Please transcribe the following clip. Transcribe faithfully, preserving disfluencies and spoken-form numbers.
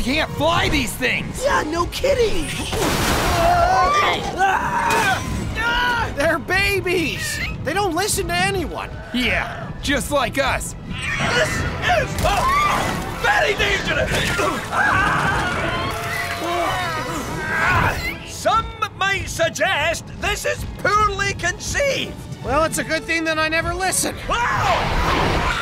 can't fly these things! Yeah, no kidding! They're babies! They don't listen to anyone! Yeah, just like us. This is uh, very dangerous! Some might suggest this is poorly conceived. Well, it's a good thing that I never listen. Wow!